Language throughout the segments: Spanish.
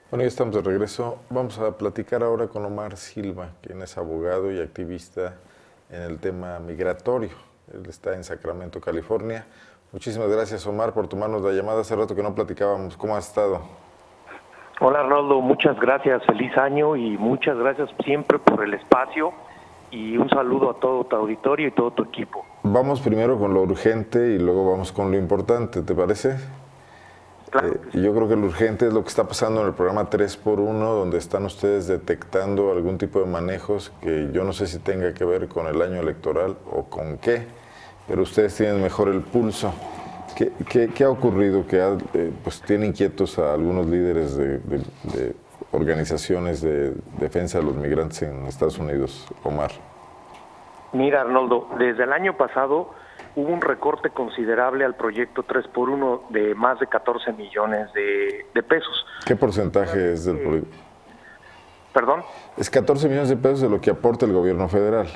Bueno, ya estamos de regreso. Vamos a platicar ahora con Omar Silva, quien es abogado y activista en el tema migratorio. Él está en Sacramento, California. Muchísimas gracias, Omar, por tomarnos la llamada. Hace rato que no platicábamos. ¿Cómo has estado? Hola, Arnoldo. Muchas gracias. Feliz año y muchas gracias siempre por el espacio. Y un saludo a todo tu auditorio y todo tu equipo. Vamos primero con lo urgente y luego vamos con lo importante, ¿te parece? Claro que sí. Yo creo que lo urgente es lo que está pasando en el programa 3x1, donde están ustedes detectando algún tipo de manejos que yo no sé si tenga que ver con el año electoral o con qué, pero ustedes tienen mejor el pulso. ¿Qué ha ocurrido que pues tiene inquietos a algunos líderes de organizaciones de defensa de los migrantes en Estados Unidos, Omar? Mira, Arnoldo, desde el año pasado hubo un recorte considerable al proyecto 3x1 de más de 14 millones de pesos. ¿Qué porcentaje es del proyecto? ¿Perdón? Es 14 millones de pesos de lo que aporta el gobierno federal.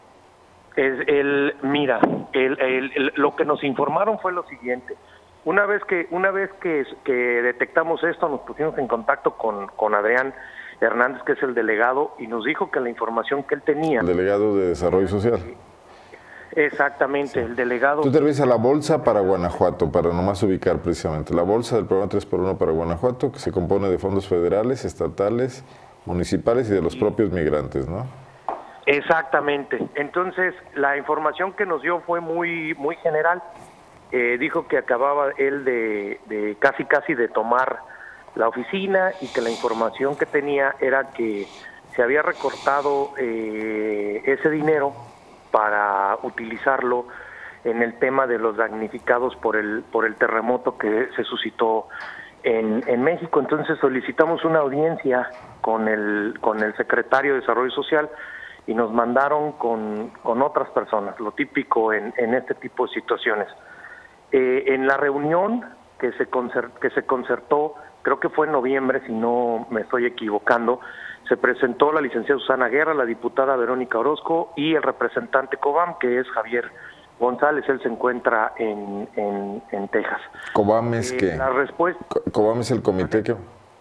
Mira, lo que nos informaron fue lo siguiente. Una vez que detectamos esto, nos pusimos en contacto con Adrián Hernández, que es el delegado, y nos dijo que la información que él tenía... El delegado de Desarrollo Social. Exactamente, sí. El delegado... Tú te refieres a la bolsa para Guanajuato, para nomás ubicar precisamente. La bolsa del programa 3x1 para Guanajuato, que se compone de fondos federales, estatales, municipales y de los propios migrantes, ¿no? Exactamente. Entonces, la información que nos dio fue muy general. Dijo que acababa él de casi de tomar la oficina y que la información que tenía era que se había recortado ese dinero para utilizarlo en el tema de los damnificados por el terremoto que se suscitó en México. Entonces solicitamos una audiencia con el secretario de Desarrollo Social y nos mandaron con otras personas, lo típico en este tipo de situaciones. En la reunión que se concertó, creo que fue en noviembre, si no me estoy equivocando, se presentó la licenciada Susana Guerra, la diputada Verónica Orozco y el representante COBAM, que es Javier González. Él se encuentra en Texas. ¿COBAM es qué? La respuesta... ¿COBAM es el comité que...?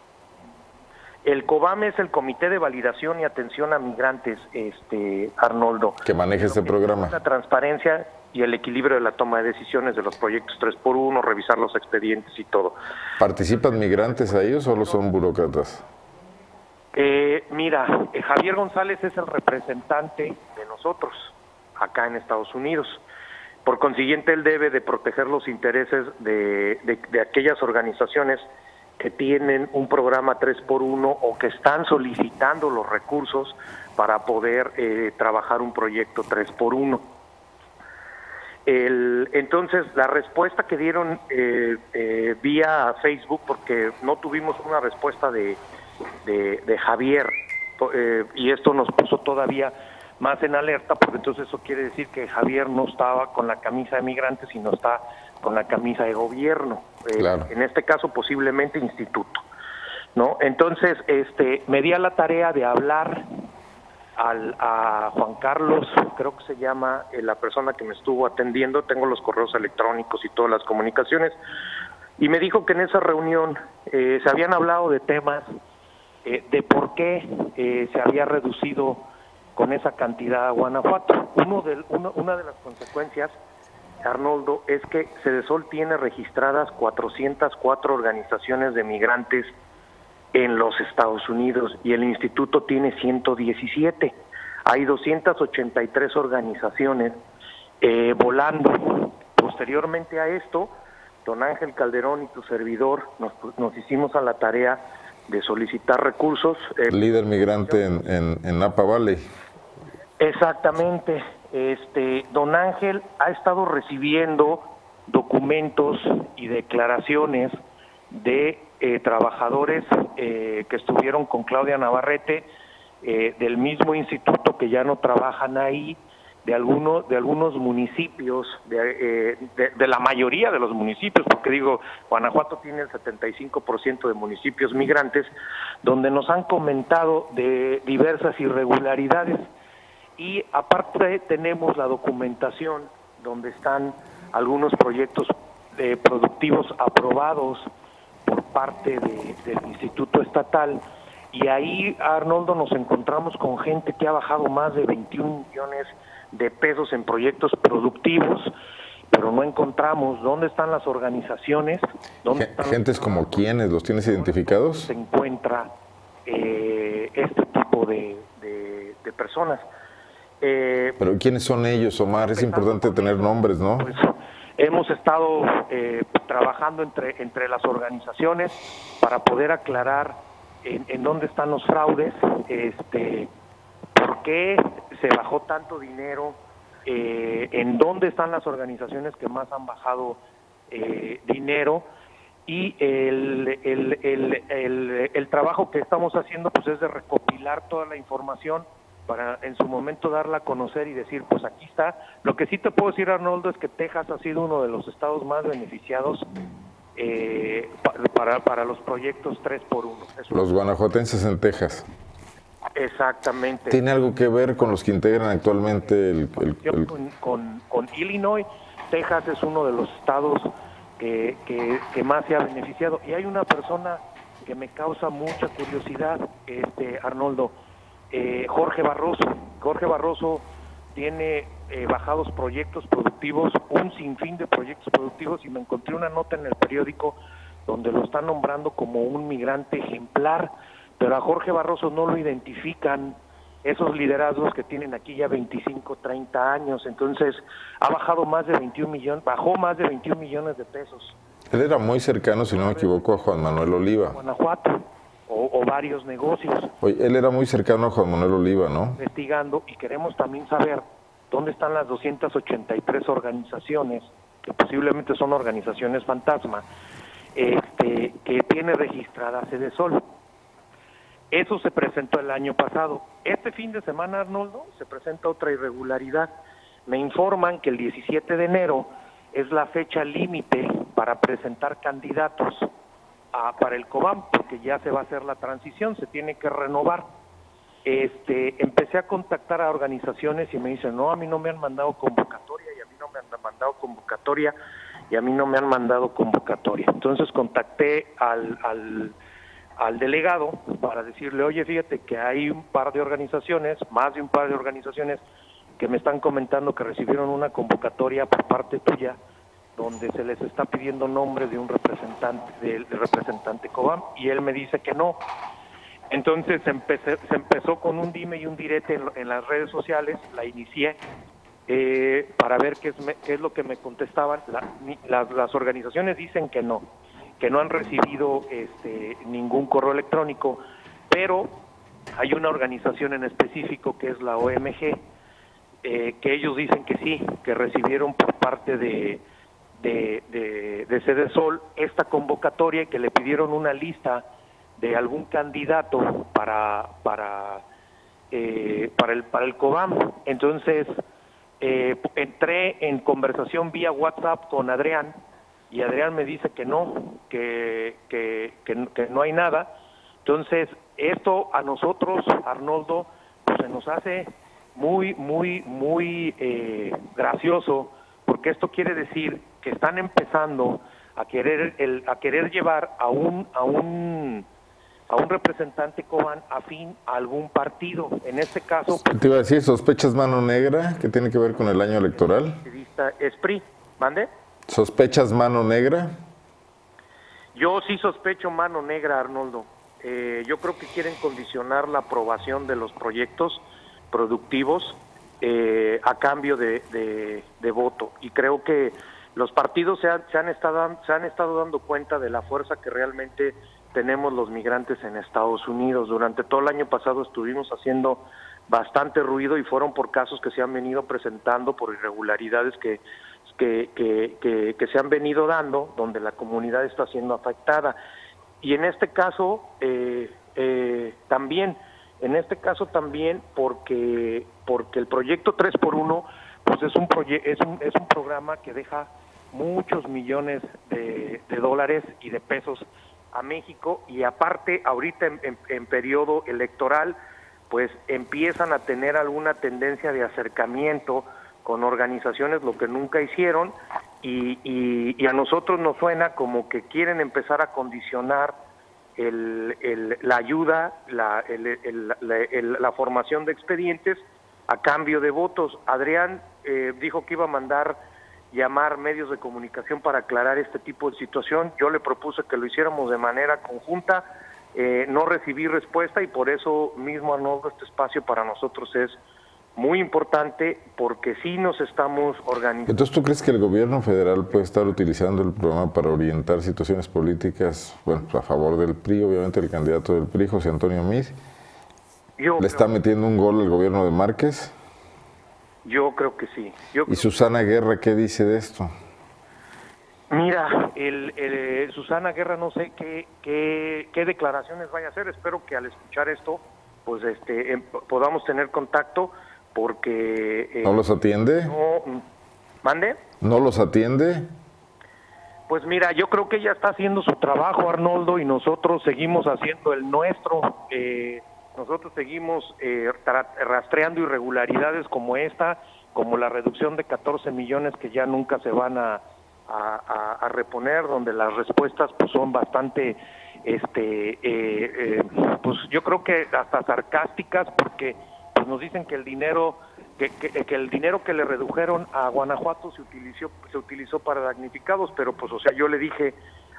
El COBAM es el Comité de Validación y Atención a Migrantes, Arnoldo. Que maneja este programa. La transparencia y el equilibrio de la toma de decisiones de los proyectos 3x1, revisar los expedientes y todo. ¿Participan migrantes ahí o solo son burócratas? Mira, Javier González es el representante de nosotros acá en Estados Unidos. Por consiguiente, él debe de proteger los intereses de aquellas organizaciones que tienen un programa 3x1 o que están solicitando los recursos para poder trabajar un proyecto 3x1. Entonces, la respuesta que dieron vía Facebook, porque no tuvimos una respuesta de Javier, y esto nos puso todavía más en alerta, porque entonces eso quiere decir que Javier no estaba con la camisa de migrante, sino está con la camisa de gobierno, claro. En este caso posiblemente instituto, ¿no? Entonces, me di a la tarea de hablar a Juan Carlos, creo que se llama la persona que me estuvo atendiendo, tengo los correos electrónicos y todas las comunicaciones, y me dijo que en esa reunión se habían hablado de temas de por qué se había reducido con esa cantidad a Guanajuato. Una de las consecuencias, Arnoldo, es que Cedesol tiene registradas 404 organizaciones de migrantes en los Estados Unidos y el instituto tiene 117. Hay 283 organizaciones volando. Posteriormente a esto, don Ángel Calderón y tu servidor nos hicimos a la tarea de solicitar recursos. Líder migrante en Napa Valley. Exactamente. Don Ángel ha estado recibiendo documentos y declaraciones de trabajadores que estuvieron con Claudia Navarrete, del mismo instituto, que ya no trabajan ahí, de algunos municipios, de la mayoría de los municipios, porque digo, Guanajuato tiene el 75% de municipios migrantes, donde nos han comentado de diversas irregularidades. Y aparte tenemos la documentación donde están algunos proyectos productivos aprobados por parte del Instituto Estatal, y ahí, Arnoldo, nos encontramos con gente que ha bajado más de 21 millones de pesos en proyectos productivos, pero no encontramos dónde están las organizaciones. ¿Gentes como quiénes? ¿Los tienes identificados? Se encuentra este tipo de personas. Pero ¿quiénes son ellos, Omar? Es importante tener nombres, ¿no? Pues, hemos estado trabajando entre las organizaciones para poder aclarar en dónde están los fraudes, por qué se bajó tanto dinero, en dónde están las organizaciones que más han bajado dinero, y el trabajo que estamos haciendo pues es de recopilar toda la información para en su momento darla a conocer y decir, pues aquí está. Lo que sí te puedo decir, Arnoldo, es que Texas ha sido uno de los estados más beneficiados para los proyectos 3x1. Los guanajuatenses en Texas. Exactamente. ¿Tiene algo que ver con los que integran actualmente Con Illinois? Texas es uno de los estados que más se ha beneficiado. Y hay una persona que me causa mucha curiosidad, Arnoldo, Jorge Barroso. Jorge Barroso tiene bajados proyectos productivos, un sinfín de proyectos productivos, y me encontré una nota en el periódico donde lo están nombrando como un migrante ejemplar, pero a Jorge Barroso no lo identifican esos liderazgos que tienen aquí ya 25, 30 años. Entonces ha bajado más de 21 millones, bajó más de 21 millones de pesos. Él era muy cercano, si no me equivoco, a Juan Manuel Oliva. Guanajuato, o varios negocios. Oye, él era muy cercano a Juan Manuel Oliva, ¿no? Investigando, y queremos también saber dónde están las 283 organizaciones, que posiblemente son organizaciones fantasma, que tiene registrada Sede Sol. Eso se presentó el año pasado. Este fin de semana, Arnoldo, se presenta otra irregularidad. Me informan que el 17 de enero es la fecha límite para presentar candidatos para el COBAM, porque ya se va a hacer la transición, se tiene que renovar. Empecé a contactar a organizaciones y me dicen, no, a mí no me han mandado convocatoria, y a mí no me han mandado convocatoria, y a mí no me han mandado convocatoria. Entonces contacté al delegado para decirle, oye, fíjate que hay un par de organizaciones, más de un par de organizaciones, que me están comentando que recibieron una convocatoria por parte tuya, donde se les está pidiendo nombre de un representante, del representante COBAM, y él me dice que no. Entonces se empezó con un dime y un direte en las redes sociales, la inicié para ver qué es lo que me contestaban. Las organizaciones dicen que no han recibido ningún correo electrónico, pero hay una organización en específico que es la OMG, que ellos dicen que sí, que recibieron por parte de Sede Sol esta convocatoria, y que le pidieron una lista de algún candidato para el COBAM. Entonces entré en conversación vía WhatsApp con Adrián, y Adrián me dice que no, que no hay nada. Entonces esto a nosotros, Arnoldo, pues se nos hace muy gracioso, porque esto quiere decir que están empezando a querer llevar a un representante COBAM afín a algún partido. En este caso, pues, te iba a decir, ¿sospechas mano negra que tiene que ver con el año electoral? Es PRI. ¿Mande? ¿Sospechas mano negra? Yo sí sospecho mano negra, Arnoldo. Yo creo que quieren condicionar la aprobación de los proyectos productivos a cambio de voto, y creo que los partidos se han estado dando cuenta de la fuerza que realmente tenemos los migrantes en Estados Unidos. Durante todo el año pasado estuvimos haciendo bastante ruido, y fueron por casos que se han venido presentando, por irregularidades que se han venido dando, donde la comunidad está siendo afectada. Y en este caso también porque el proyecto 3x1 pues es un programa que deja muchos millones de dólares y de pesos a México, y aparte ahorita en periodo electoral pues empiezan a tener alguna tendencia de acercamiento con organizaciones, lo que nunca hicieron, y a nosotros nos suena como que quieren empezar a condicionar la ayuda, la formación de expedientes a cambio de votos. Adrián dijo que iba a mandar llamar medios de comunicación para aclarar este tipo de situación. Yo le propuse que lo hiciéramos de manera conjunta, no recibí respuesta y por eso mismo, Arnoldo, este espacio para nosotros es muy importante porque sí nos estamos organizando. Entonces, ¿tú crees que el gobierno federal puede estar utilizando el programa para orientar situaciones políticas, bueno, a favor del PRI, obviamente el candidato del PRI, José Antonio Meade? ¿Le está metiendo un gol el gobierno de Márquez? Yo creo que sí. ¿Y Susana Guerra qué dice de esto? Mira, Susana Guerra no sé qué declaraciones vaya a hacer. Espero que al escuchar esto, pues podamos tener contacto porque... ¿No los atiende? No, ¿mande? ¿No los atiende? Pues mira, yo creo que ella está haciendo su trabajo, Arnoldo, y nosotros seguimos haciendo el nuestro. Nosotros seguimos rastreando irregularidades como esta, como la reducción de 14 millones que ya nunca se van a reponer, donde las respuestas pues son bastante, pues yo creo que hasta sarcásticas, porque pues nos dicen que el dinero que el dinero que le redujeron a Guanajuato se utilizó para damnificados, pero pues o sea, yo le dije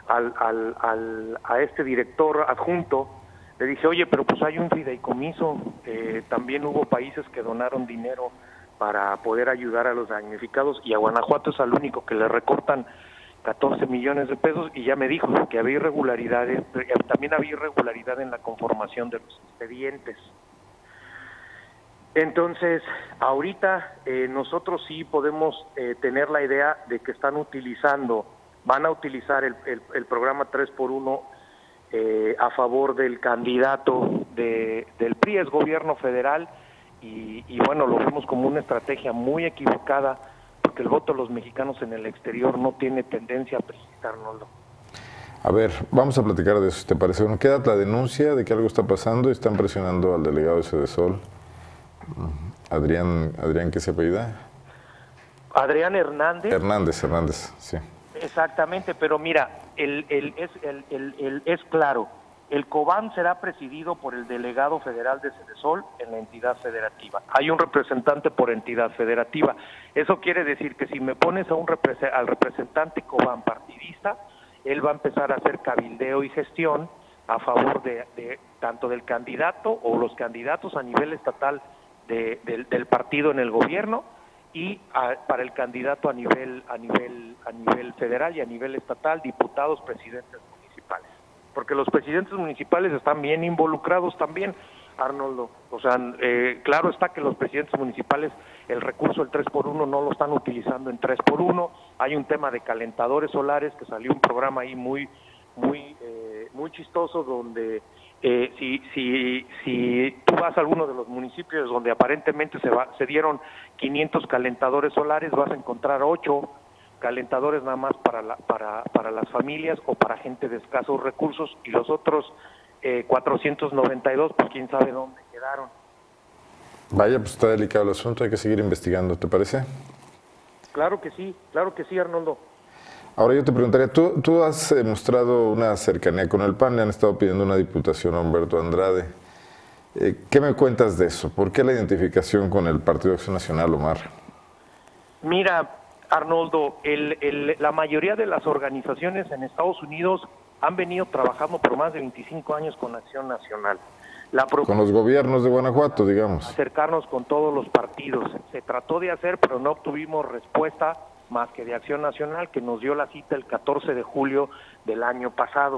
a este director adjunto, le dije, oye, pero pues hay un fideicomiso, también hubo países que donaron dinero para poder ayudar a los damnificados y a Guanajuato es al único que le recortan 14 millones de pesos y ya me dijo que había irregularidades, también había irregularidad en la conformación de los expedientes. Entonces, ahorita nosotros sí podemos tener la idea de que van a utilizar el programa 3x1 a favor del candidato del PRI, es gobierno federal, y bueno, lo vemos como una estrategia muy equivocada, porque el voto de los mexicanos en el exterior no tiene tendencia a persistir, Arnoldo. A ver, vamos a platicar de eso, ¿te parece? Bueno, queda la denuncia de que algo está pasando y están presionando al delegado de Sedesol. Adrián, ¿qué se apellida? Adrián Hernández. Hernández, sí. Exactamente, pero mira, es claro, el COBAM será presidido por el delegado federal de Sedesol en la entidad federativa. Hay un representante por entidad federativa. Eso quiere decir que si me pones al representante COBAM partidista, él va a empezar a hacer cabildeo y gestión a favor de tanto del candidato o los candidatos a nivel estatal del partido en el gobierno y para el candidato a nivel federal y a nivel estatal, diputados, presidentes municipales. Porque los presidentes municipales están bien involucrados también, Arnoldo. O sea, claro está que los presidentes municipales, el recurso del 3x1 no lo están utilizando en 3x1. Hay un tema de calentadores solares, que salió un programa ahí muy chistoso, donde si tú vas a alguno de los municipios donde aparentemente se dieron 500 calentadores solares, vas a encontrar 8 calentadores nada más para las familias o para gente de escasos recursos, y los otros 492, pues quién sabe dónde quedaron. Vaya, pues está delicado el asunto, hay que seguir investigando, ¿te parece? Claro que sí, Arnoldo. Ahora yo te preguntaría, tú has mostrado una cercanía con el PAN, le han estado pidiendo una diputación a Humberto Andrade. ¿Qué me cuentas de eso? ¿Por qué la identificación con el Partido de Acción Nacional, Omar? Mira, Arnoldo, la mayoría de las organizaciones en Estados Unidos han venido trabajando por más de 25 años con Acción Nacional. Con los gobiernos de Guanajuato, digamos. Acercarnos con todos los partidos. Se trató de hacer, pero no obtuvimos respuesta más que de Acción Nacional, que nos dio la cita el 14 de julio del año pasado.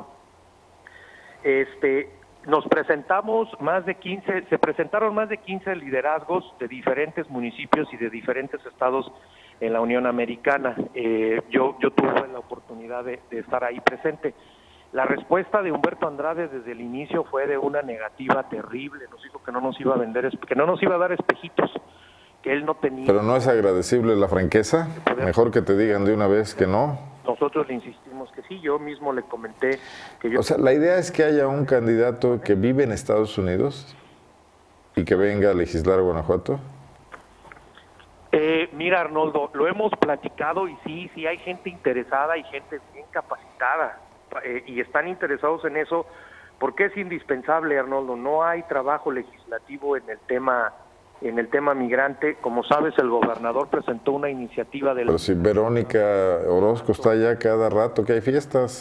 Nos presentamos se presentaron más de 15 liderazgos de diferentes municipios y de diferentes estados en la Unión Americana. Yo tuve la oportunidad de estar ahí presente. La respuesta de Humberto Andrade desde el inicio fue de una negativa terrible. Nos dijo que no nos iba a que no nos iba a dar espejitos, que él no tenía. Pero no es agradecible la franqueza. Mejor que te digan de una vez que no. Nosotros le insistimos que sí. Yo mismo le comenté que yo. O sea, la idea es que haya un candidato que vive en Estados Unidos y que venga a legislar a Guanajuato. Mira, Arnoldo, lo hemos platicado y sí hay gente interesada y gente bien capacitada y están interesados en eso porque es indispensable, Arnoldo. No hay trabajo legislativo en el tema migrante. Como sabes, el gobernador presentó una iniciativa de... Pero si Verónica Orozco está allá cada rato que hay fiestas,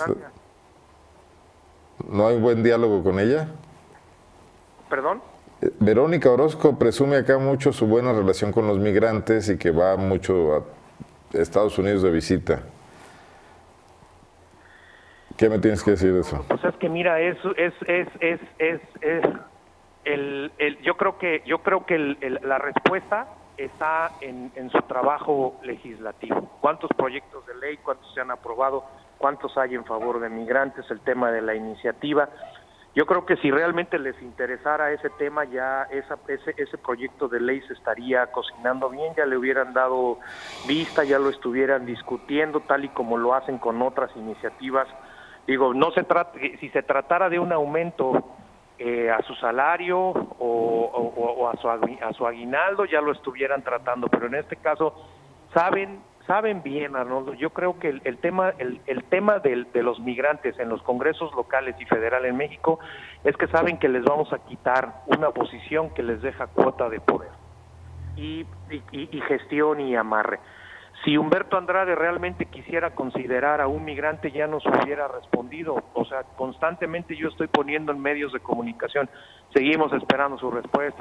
¿no hay buen diálogo con ella? ¿Perdón? Verónica Orozco presume acá mucho su buena relación con los migrantes y que va mucho a Estados Unidos de visita. ¿Qué me tienes que decir de eso? Pues es que mira, yo creo que la respuesta está en su trabajo legislativo. ¿Cuántos proyectos de ley, cuántos se han aprobado, cuántos hay en favor de migrantes, el tema de la iniciativa? Yo creo que si realmente les interesara ese tema, ya ese proyecto de ley se estaría cocinando bien, ya le hubieran dado vista, ya lo estuvieran discutiendo, tal y como lo hacen con otras iniciativas. Digo, si se tratara de un aumento a su salario o a su aguinaldo, ya lo estuvieran tratando, pero en este caso saben bien, Arnoldo. Yo creo que el tema de los migrantes en los congresos locales y federal en México es que saben que les vamos a quitar una posición que les deja cuota de poder y gestión y amarre. Si Humberto Andrade realmente quisiera considerar a un migrante, ya nos hubiera respondido. O sea, constantemente yo estoy poniendo en medios de comunicación, seguimos esperando su respuesta,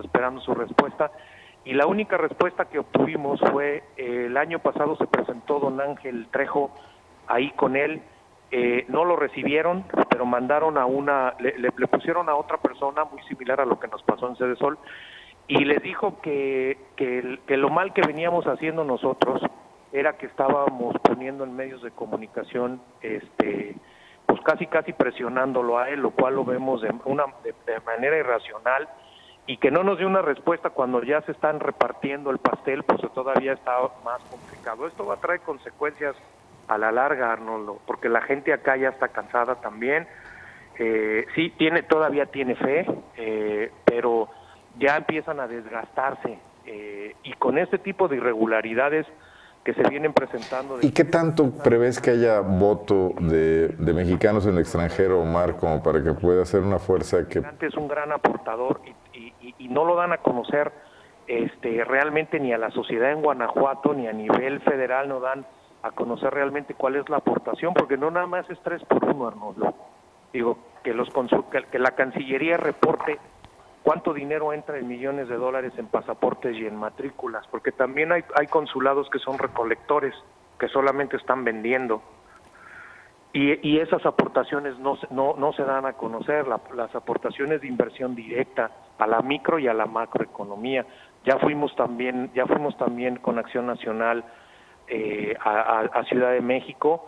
y la única respuesta que obtuvimos fue, el año pasado se presentó don Ángel Trejo ahí con él, no lo recibieron, pero mandaron le pusieron a otra persona muy similar a lo que nos pasó en Sede Sol, y les dijo que lo mal que veníamos haciendo nosotros era que estábamos poniendo en medios de comunicación, pues casi presionándolo a él, lo cual lo vemos de manera irracional, y que no nos dio una respuesta cuando ya se están repartiendo el pastel, pues todavía está más complicado. Esto va a traer consecuencias a la larga, Arnoldo, porque la gente acá ya está cansada también. Sí, todavía tiene fe, pero ya empiezan a desgastarse, y con este tipo de irregularidades que se vienen presentando... ¿Y qué tanto prevés que haya voto de mexicanos en el extranjero, Omar, como para que pueda ser una fuerza que... Es un gran aportador y no lo dan a conocer realmente ni a la sociedad en Guanajuato ni a nivel federal, no dan a conocer realmente cuál es la aportación, porque no nada más es 3x1, Arnoldo. Digo, que la Cancillería reporte cuánto dinero entra en millones de dólares en pasaportes y en matrículas, porque también hay consulados que son recolectores, que solamente están vendiendo, y esas aportaciones no se dan a conocer, las aportaciones de inversión directa a la micro y a la macroeconomía. Ya fuimos también con Acción Nacional a Ciudad de México,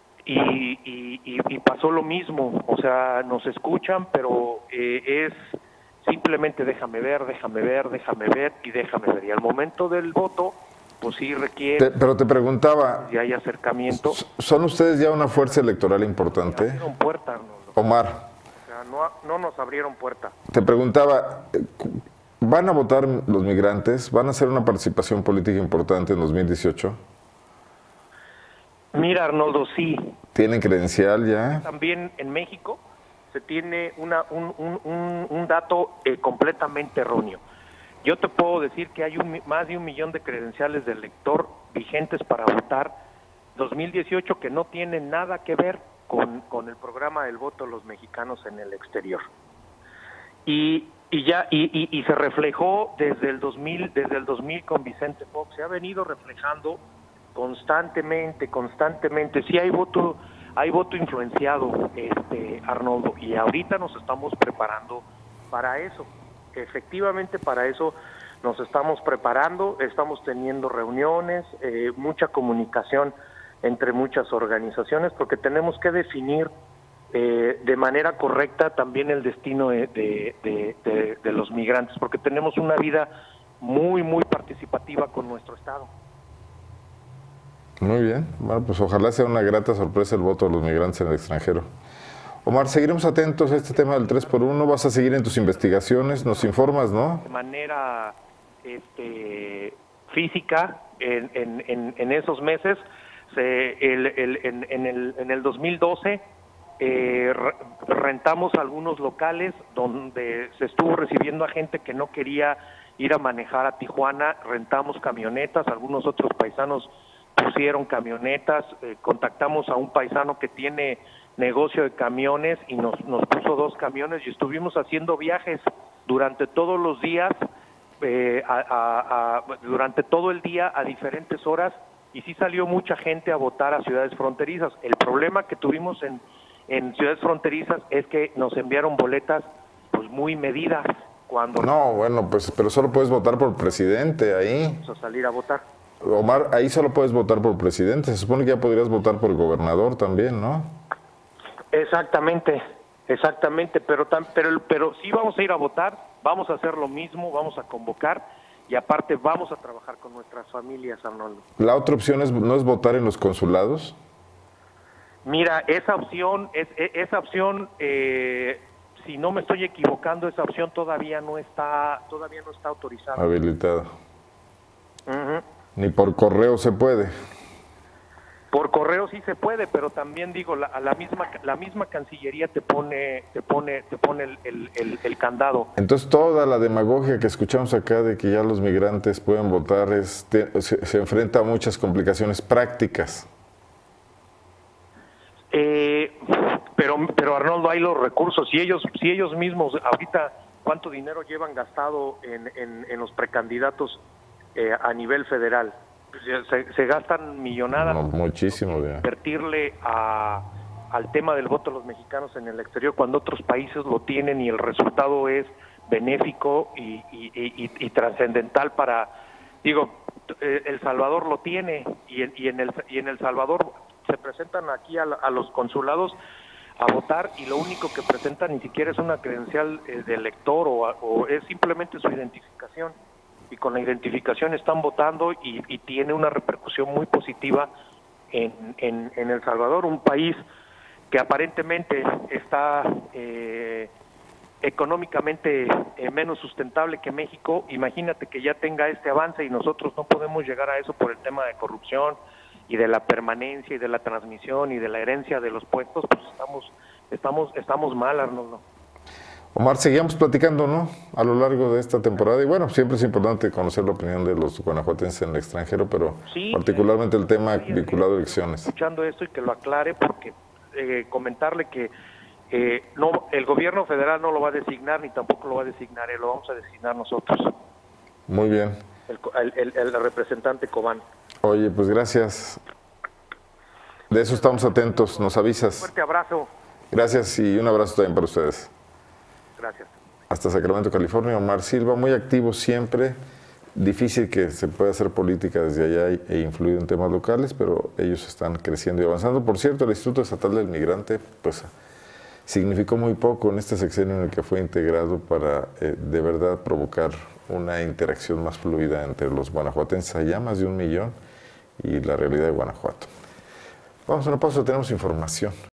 y pasó lo mismo. O sea, nos escuchan, pero es simplemente déjame ver, y déjame ver. Y al momento del voto, pues sí requiere... Pero te preguntaba... Si hay acercamiento... ¿Son ustedes ya una fuerza electoral importante? Nos abrieron puerta, Arnoldo. Omar. O sea, no nos abrieron puerta. Te preguntaba, ¿van a votar los migrantes? ¿Van a hacer una participación política importante en 2018? Mira, Arnoldo, sí. ¿Tienen credencial ya? También en México se tiene un dato completamente erróneo. Yo te puedo decir que hay más de 1 millón de credenciales de elector vigentes para votar 2018 que no tienen nada que ver con el programa del voto de los mexicanos en el exterior. Y se reflejó desde el 2000 con Vicente Fox, se ha venido reflejando constantemente. Sí hay voto influenciado, Arnoldo, y ahorita nos estamos preparando para eso. Efectivamente, para eso nos estamos preparando, estamos teniendo reuniones, mucha comunicación entre muchas organizaciones, porque tenemos que definir de manera correcta también el destino de los migrantes, porque tenemos una vida muy participativa con nuestro Estado. Muy bien, bueno, pues ojalá sea una grata sorpresa el voto de los migrantes en el extranjero. Omar, seguiremos atentos a este tema del 3x1, vas a seguir en tus investigaciones, nos informas, ¿no? De manera física, en esos meses. En el 2012 rentamos algunos locales donde se estuvo recibiendo a gente que no quería ir a manejar a Tijuana, rentamos camionetas, algunos otros paisanos pusieron camionetas, contactamos a un paisano que tiene negocio de camiones y nos puso 2 camiones y estuvimos haciendo viajes durante todos los días, durante todo el día a diferentes horas, y sí salió mucha gente a votar a ciudades fronterizas. El problema que tuvimos en ciudades fronterizas es que nos enviaron boletas pues muy medidas. Cuando no, bueno, pues pero solo puedes votar por presidente ahí. Vamos a salir a votar. Omar, ahí solo puedes votar por presidente. Se supone que ya podrías votar por gobernador también, ¿no? Exactamente, pero sí vamos a ir a votar, vamos a hacer lo mismo, vamos a convocar y aparte vamos a trabajar con nuestras familias, Arnoldo. ¿La otra opción no es votar en los consulados? Mira, esa opción, si no me estoy equivocando, esa opción todavía no está autorizada. Habilitada. Ni por correo se puede. Por correo sí se puede, pero también digo, la misma Cancillería te pone el candado. Entonces toda la demagogia que escuchamos acá de que ya los migrantes pueden votar se enfrenta a muchas complicaciones prácticas. Pero Arnoldo, hay los recursos. Si ellos mismos ahorita cuánto dinero llevan gastado en los precandidatos a nivel federal, pues se gastan millonadas. No, muchísimo. Invertirle al tema del voto de los mexicanos en el exterior cuando otros países lo tienen y el resultado es benéfico y trascendental para, digo, El Salvador lo tiene y en El Salvador se presentan aquí a los consulados a votar y lo único que presentan ni siquiera es una credencial de elector o es simplemente su identificación. Y con la identificación están votando y tiene una repercusión muy positiva en El Salvador, un país que aparentemente está económicamente menos sustentable que México. Imagínate que ya tenga este avance y nosotros no podemos llegar a eso por el tema de corrupción y de la permanencia y de la transmisión y de la herencia de los puestos, pues estamos mal, Arnoldo. Omar, seguíamos platicando, ¿no? A lo largo de esta temporada. Y bueno, siempre es importante conocer la opinión de los guanajuatenses en el extranjero, pero sí, particularmente el tema vinculado a elecciones. Escuchando esto y que lo aclare, porque comentarle que no, el gobierno federal no lo va a designar, ni tampoco lo va a designar él, lo vamos a designar nosotros. Muy bien. El representante Cobán. Oye, pues gracias. De eso estamos atentos, nos avisas. Un fuerte abrazo. Gracias y un abrazo también para ustedes. Gracias. Hasta Sacramento, California. Omar Silva, muy activo siempre. Difícil que se pueda hacer política desde allá e influir en temas locales, pero ellos están creciendo y avanzando. Por cierto, el Instituto Estatal del Migrante, pues, significó muy poco en este sexenio en el que fue integrado para de verdad provocar una interacción más fluida entre los guanajuatenses, allá más de 1 millón, y la realidad de Guanajuato. Vamos a una pausa, tenemos información.